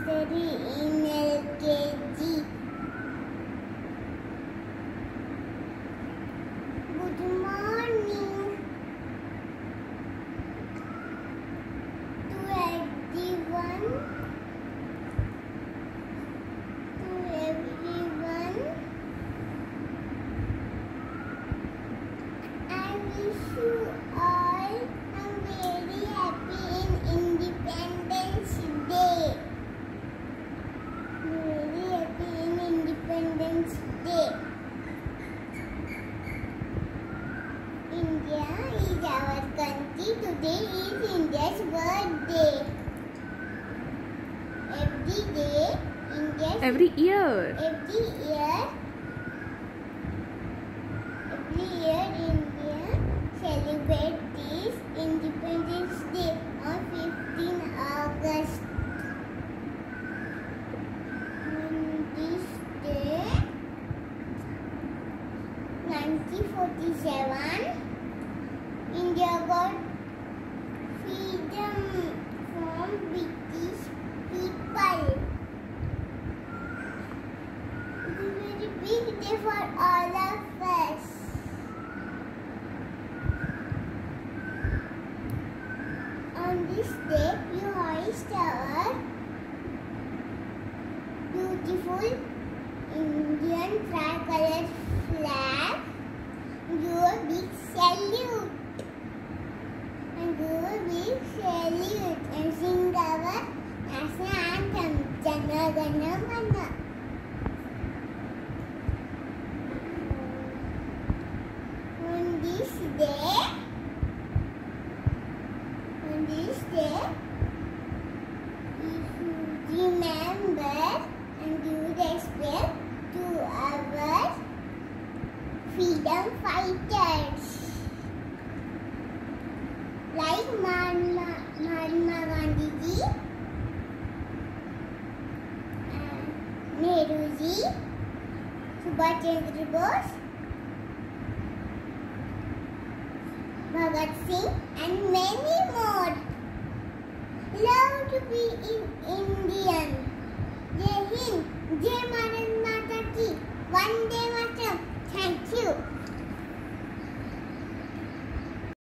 study in LKG. Good morning to everyone. I wish you all a very happy Independence Day. Very happy Independence Day. India is our country. Today is India's birthday. Every year India celebrates this Independence Day on 15 August. On this day, 1947, India got freedom from British people. It's a very big day for all of us. On this day, you hoist our beautiful Indian tricolor flag. Do a big salute. And sing our national anthem, Jana Gana Mana. On this day, if you remember and give respect to our freedom fighters like Mahatma Gandhi ji, Nehru ji, Subhash Chandra Bose, Bhagat Singh, and many more. Love to be in Indian. Jai Hind, Jai Bharat Mata ki, Vande Mataram. Thank you.